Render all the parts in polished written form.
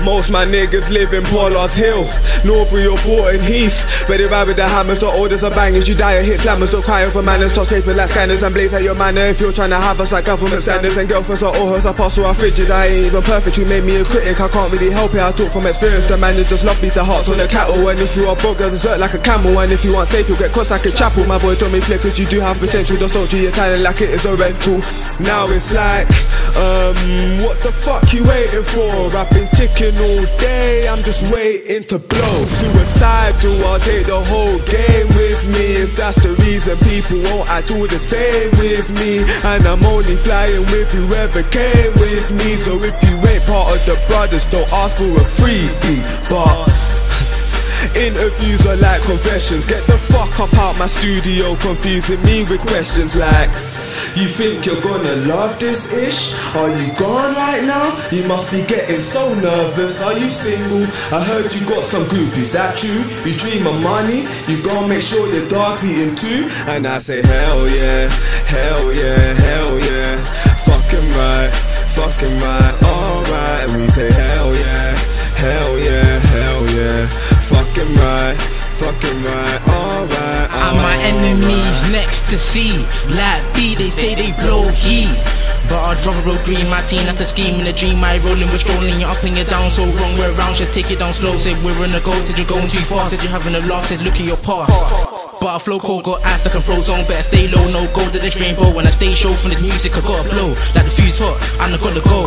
Most my niggas live in Pollard's Hill, Norbury or Thornton Heath, where they ride with the hammers, the orders are bangers. You die and hit slammers, don't cry over manners. Toss paper like scanners and blaze at your manner. If you're trying to have us like government standards, and girlfriends are all hers, apostle are frigid. I ain't even perfect, you made me a critic, I can't really help it. I talk from experience, the man that just love beat the hearts on the cattle. And if you are broke, you'll desert like a camel. And if you aren't safe, you'll get crossed like a chapel. My boy told me flick, cause you do have potential, just don't treat your talent like it is a rental. Now it's like, what the fuck you waiting for? I've been ticking all day, I'm just waiting to blow. Suicidal, I'll take the whole game with me. If that's the reason people won't act all the same with me. And I'm only flying with whoever came with me. So if you ain't part of the brothers, don't ask for a freebie. But interviews are like confessions. Get the fuck up out my studio, confusing me with questions like, you think you're gonna love this ish? Are you gone right now? You must be getting so nervous. Are you single? I heard you got some groupies, that true? You dream of money? You gon' make sure your dog's eating too? And I say hell yeah, hell yeah, hell yeah. Fucking right, alright. And we say hell yeah, hell yeah, hell yeah. Fucking right, alright. And my enemies next to see, like B, they say they blow heat. But I'd rather roll green, my team, not a scheme in a dream. I rolling, we're strolling, you're up and you're down. So wrong, we're around, should take it down slow. Said we're in a go, said you're going too fast. Said you're having a laugh, said look at your past. But I flow cold, got ass like a Frozone. Better stay low, no gold to this rainbow. When I stay show from this music, I gotta blow. Like the fuse hot, and I gotta go.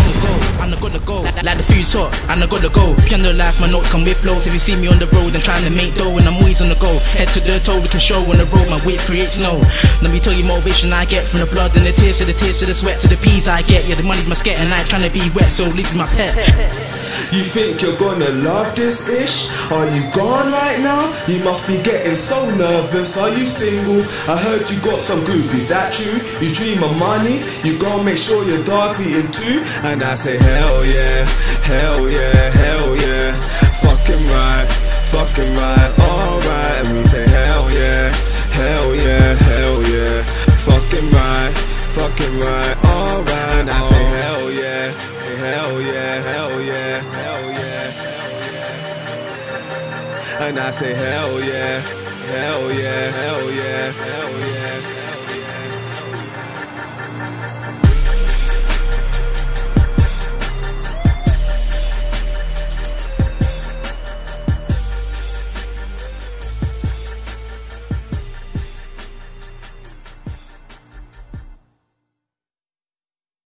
Like the fuse hot, and I gotta go. Piano life, my notes come with flows. If you see me on the road and trying to make dough, and I'm always on the go. Head to the toe, we can show on the road. My weight creates snow. Let me tell you motivation I get from the blood and the tears to the sweat to the peas I get. Yeah, the money's my sket and I ain't trying to be wet, so this is my pet. You think you're gonna love this ish? Are you gone right now? You must be getting so nervous. Are you single? I heard you got some groupies, that true? You dream of money? You gon' make sure your dog's eating too? And I say hell yeah, hell yeah, hell yeah. Fucking right, alright. And we say hell yeah, hell yeah, hell yeah. Fucking right, alright. And I say hell yeah, hell yeah, hell yeah, hell yeah. And I say hell yeah, hell yeah, hell yeah, hell yeah.